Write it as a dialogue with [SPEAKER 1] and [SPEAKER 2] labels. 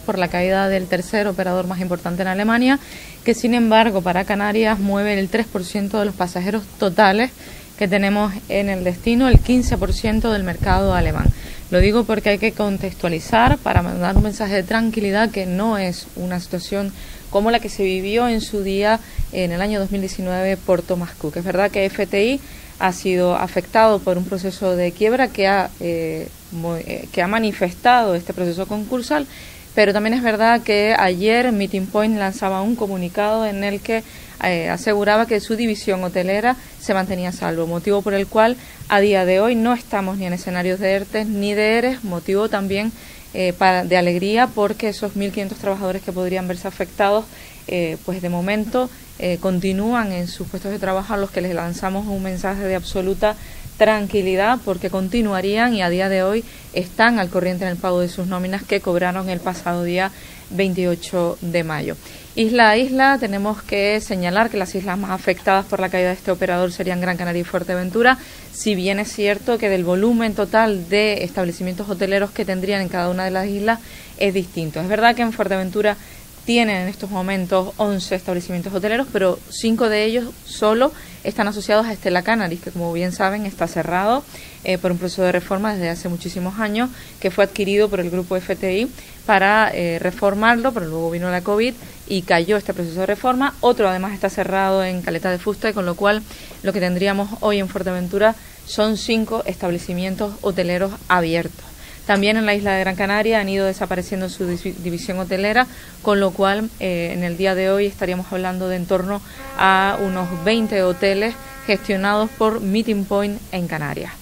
[SPEAKER 1] por la caída del tercer operador más importante en Alemania, que sin embargo para Canarias mueve el 3% de los pasajeros totales que tenemos en el destino, el 15% del mercado alemán. Lo digo porque hay que contextualizar para mandar un mensaje de tranquilidad, que no es una situación como la que se vivió en su día en el año 2019 por Thomas Cook. Es verdad que FTI ha sido afectado por un proceso de quiebra que ha manifestado este proceso concursal, pero también es verdad que ayer Meeting Point lanzaba un comunicado en el que aseguraba que su división hotelera se mantenía a salvo, motivo por el cual a día de hoy no estamos ni en escenarios de ERTE ni de ERES, motivo también de alegría, porque esos 1.500 trabajadores que podrían verse afectados, pues de momento continúan en sus puestos de trabajo, a los que les lanzamos un mensaje de absoluta tranquilidad, porque continuarían y a día de hoy están al corriente en el pago de sus nóminas que cobraron el pasado día 28 de mayo. Isla a isla, tenemos que señalar que las islas más afectadas por la caída de este operador serían Gran Canaria y Fuerteventura, si bien es cierto que del volumen total de establecimientos hoteleros que tendrían en cada una de las islas es distinto. Es verdad que en Fuerteventura tienen en estos momentos 11 establecimientos hoteleros, pero 5 de ellos solo están asociados a Stella Canaris, que como bien saben está cerrado por un proceso de reforma desde hace muchísimos años, que fue adquirido por el grupo FTI para reformarlo, pero luego vino la COVID y cayó este proceso de reforma. Otro además está cerrado en Caleta de Fuste, con lo cual lo que tendríamos hoy en Fuerteventura son 5 establecimientos hoteleros abiertos. También en la isla de Gran Canaria han ido desapareciendo su división hotelera, con lo cual en el día de hoy estaríamos hablando de en torno a unos 20 hoteles gestionados por Meeting Point en Canarias.